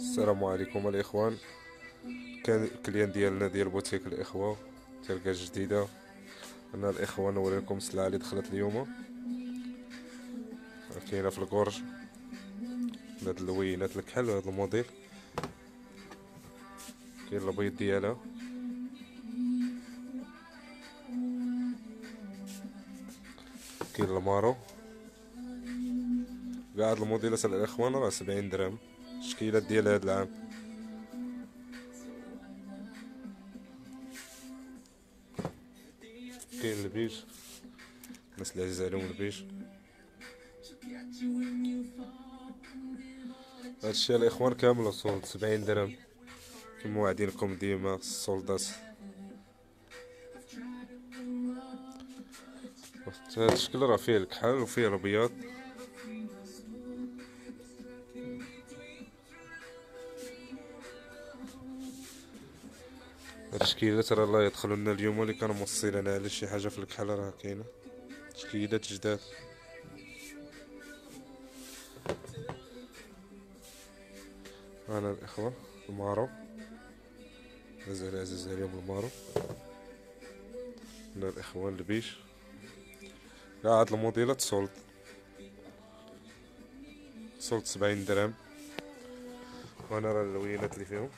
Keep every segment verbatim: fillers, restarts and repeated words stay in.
السلام عليكم الاخوان. كان الكليان ديالنا ديال بوتيك الاخوه تلقى جديده. انا الاخوان نوريكم السلعه اللي دخلت اليوم. كاينه في الكورج هاد اللوينات الكحل هاد الموديل. كاين البيض ديالها، كاين المارو. كاع هاد الموديلات الاخوان راه سبعين درهم. التشكيلات ديال هاد العام كاين البيج، الناس اللي عزيز عليهم البيج. هادشي الاخوان كامل صولد سبعين درهم كيما واعدينكم ديما السولدات. هاد الشكل راه فيه الكحل وفيه الابيض. هاد التشكيلات راه الله يدخلوا لنا اليوم اللي كانوا موصلين على شي حاجه في الكحل راه كاينه تشكيلات جداد. انا الاخوه المارو مازال عزيز عليهم المارو. هنا الاخوان البيش كاع هاد الموديلات سولد سولد سبعين درهم. وانا راه اللوينات اللي فيهم.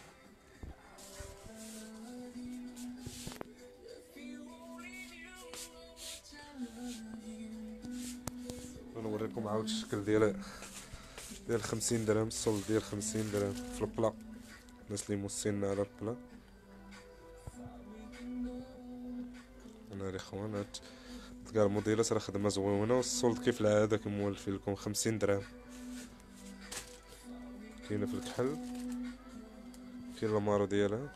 ونوريكم عاود الشكل ديال ديال خمسين درهم. السولد ديال خمسين درهم في البلا، الناس اللي موصينا على البلا. انا الاخوان هاد كاع الموديلات راه خدمه زوينه، والسولد كيف العاده كنمولفين لكم خمسين درهم. كاينه في الكحل، كاين المارو ديالها،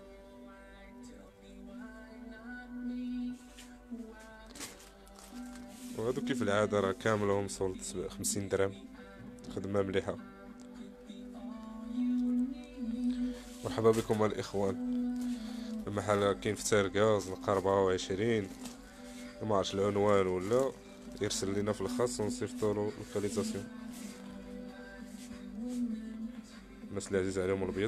وهادو كيف العاده راه كاملهم سولد خمسين درهم. خدمه مليحه. مرحبا بكم الاخوان. المحل كاين في تاركاز نلقى أربعة وعشرين. ما عرفتش العنوان ولا يرسل لينا في الخاص ونصيفطوا له لوكاليزاسيون. الناس اللي عزيز عليهم البيض.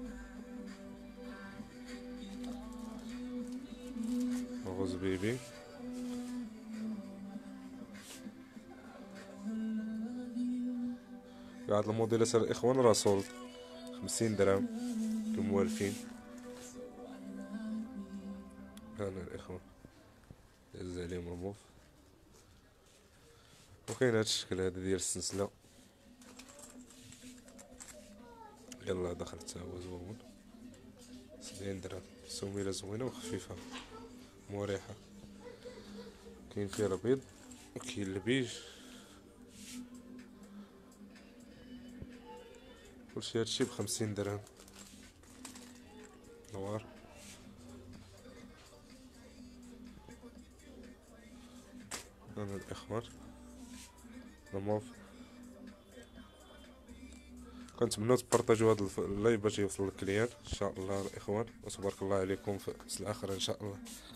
غوز بيبي. كاع هاد الموديلات الاخوان راه سولد خمسين درهم كموالفين. هانا الاخوان عزيز عليهم الموف. وكاين هاد الشكل هذا ديال السلسله، يلا دخل حتى هو زوين سبعين درهم. سميله زوينه وخفيفه مريحه. كاين فيها البيض وكاين البيج. كلشي هادشي بخمسين درهم. نوار. انا الاخوان الموف. كنتمنوا تبارطاجيو هذا اللايف باش يوصل للكليان ان شاء الله الاخوان. وتبارك الله عليكم في السلعه اخرى ان شاء الله.